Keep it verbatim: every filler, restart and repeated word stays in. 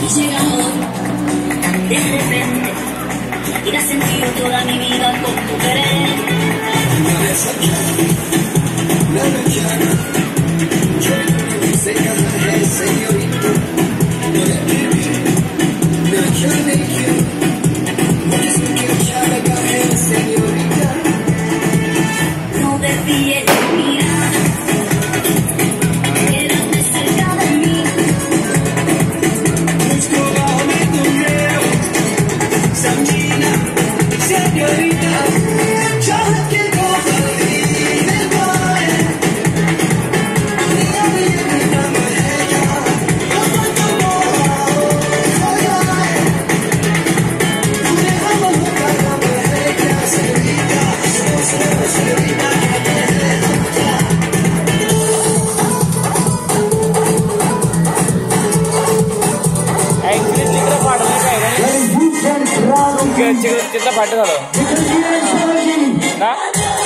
llegado de repente y has sentido toda mi vida con tu querer. No desvíes tu mirada, quédate cerca de mí. Scovame tu nero, Samina, señorita, yo que cosa del cuore. Mia mia mia morena, como tu amor, dejamos buscar la morena, señorita, señorita, कितना फाटे झालं ना